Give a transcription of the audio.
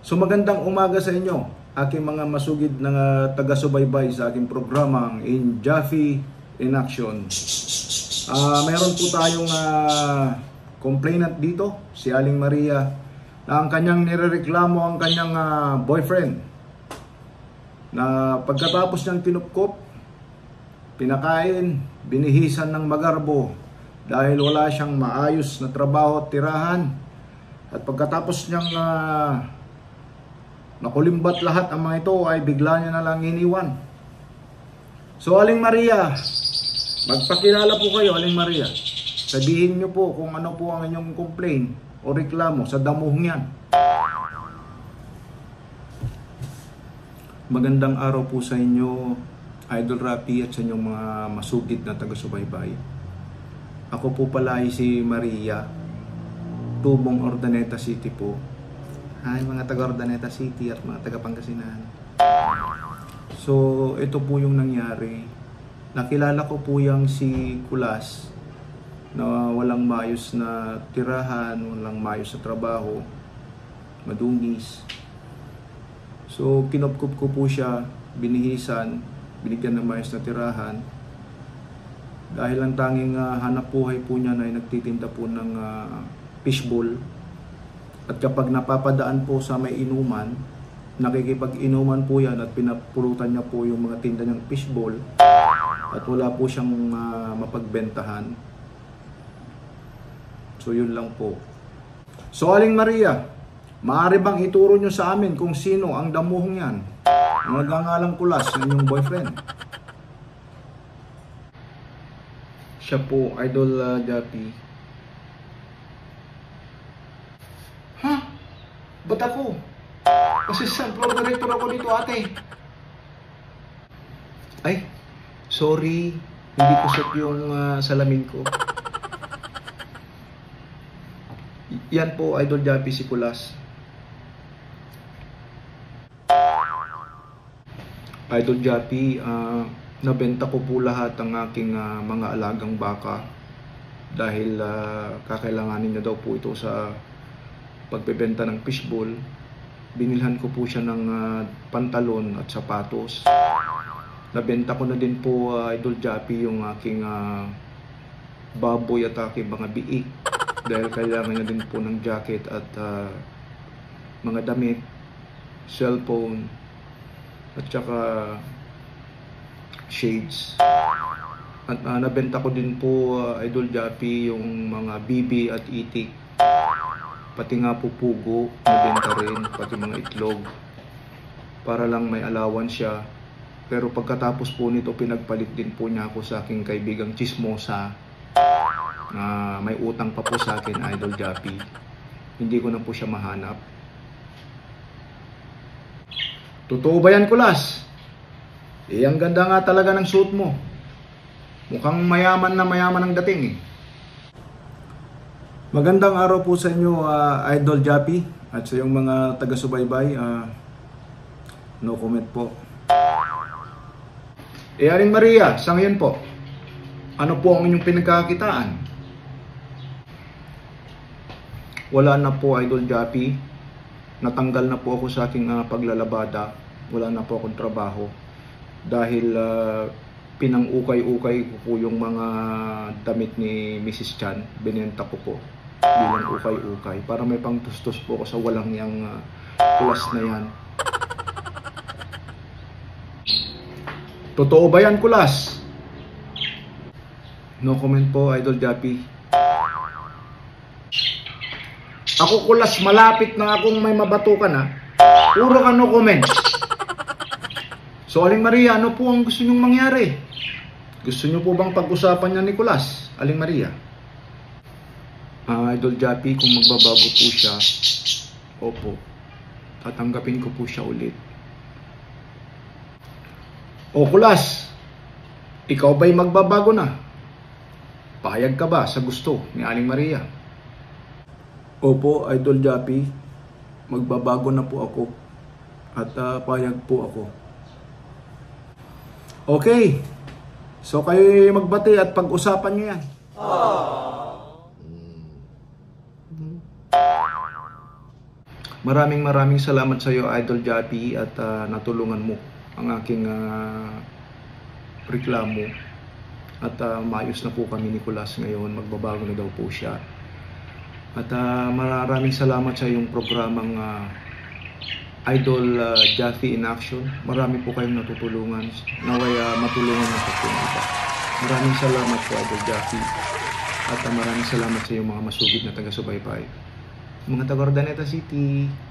So magandang umaga sa inyo, aking mga masugid na taga-subaybay sa aking programang In Jaffy in Action. Mayroon po tayong complainant dito, si Aling Maria, na ang kanyang nirereklamo ang kanyang boyfriend na pagkatapos niyang tinupkop, pinakain, binihisan ng magarbo dahil wala siyang maayos na trabaho at tirahan. At pagkatapos niyang nakulimbat lahat ang mga ito ay bigla niya na lang iniwan. So Aling Maria, magpakilala po kayo Aling Maria. Sabihin niyo po kung ano po ang inyong complaint o reklamo sa damuhong yan. Magandang araw po sa inyo, Idol Rapi, at sa inyong mga masugid na taga-subaybay. Ako po pala ay si Maria, tubong Ordaneta City po. Hi mga taga Ordaneta City at mga taga Pangasinan. So ito po yung nangyari. Nakilala ko po yung si Kulas na walang maayos na tirahan, walang maayos na trabaho, madungis. So kinupkup ko po siya, binihisan, binigyan ng maayos na tirahan. Dahil ang tanging hanap buhay po niya na ay nagtitinda po ng fishball. At kapag napapadaan po sa may inuman, nakikipag-inuman po yan at pinapulutan niya po yung mga tinda niyang fishball at wala po siyang mapagbentahan. So yun lang po. So Aling Maria, maaari bang ituro niyo sa amin kung sino ang damuhong yan? Ang nagngangalang Kulas ng inyong boyfriend. Siya po, Idol Jappy. Ha? Ba't ako? Assistant floor director ako dito, ate. Ay, sorry. Hindi ko set yung salamin ko. Yan po, Idol Jappy, si Kulas. Idol Jappy, nabenta ko po lahat ang aking mga alagang baka dahil kakailanganin niya daw po ito sa pagbebenta ng fishball. Binilhan ko po siya ng pantalon at sapatos. Nabenta ko na din po, Idol Jappy, yung aking baboy at aking mga biik dahil kailangan niya din po ng jacket at mga damit, cellphone at saka shades. At nabenta ko din po, Idol Jappy, yung mga bibi at itik, pati nga po pugo, nabenta rin, pati mga itlog, para lang may allowance siya. Pero pagkatapos po nito, pinagpalit din po niya ako sa aking kaibigang Chismosa na may utang pa po sa akin, Idol Jappy. Hindi ko na po siya mahanap. Totoo ba yan, Kulas? Ang ganda nga talaga ng suit mo. Mukhang mayaman na mayaman ang dating eh. Magandang araw po sa inyo, Idol Jappy, at sa iyong mga taga-subaybay. No comment po. Aling Maria, sa ngayon po, ano po ang inyong pinagkakakitaan? Wala na po, Idol Jappy. Natanggal na po ako sa aking paglalabada. Wala na po akong trabaho. Dahil pinang-ukay-ukay ko po yung mga damit ni Mrs. Chan. Binenta ko po bilang ukay-ukay para may pangtustos po ako sa walang yang Kulas na yan. Totoo ba yan, Kulas? No comment po, Idol Jappy. Ako, Kulas, malapit na akong may mabatukan ha. Puro ka no comment. So Aling Maria, ano po ang gusto nyong mangyari? Gusto nyo po bang pag-usapan niya ni Kulas, Aling Maria? Idol Jappy, kung magbabago po siya, opo, tatanggapin ko po siya ulit. O Kulas, ikaw ba'y magbabago na? Payag ka ba sa gusto ni Aling Maria? Opo, Idol Jappy, magbabago na po ako at payag po ako. Okay, so kayo magbati at pag-usapan nyo yan. Maraming salamat sa iyo, Idol Jappy, at natulungan mo ang aking reklamo. At maayos na po kami ni Nicolas ngayon, magbabago na daw po siya. At maraming salamat sa iyong programang Idol Jappy in Action. Marami po kayong natutulungan. Naway matulungan mo sa iba. Maraming salamat po, Idol Jappy. At maraming salamat sa iyong mga masugid na taga-subaybay. Mga taga Urdaneta City.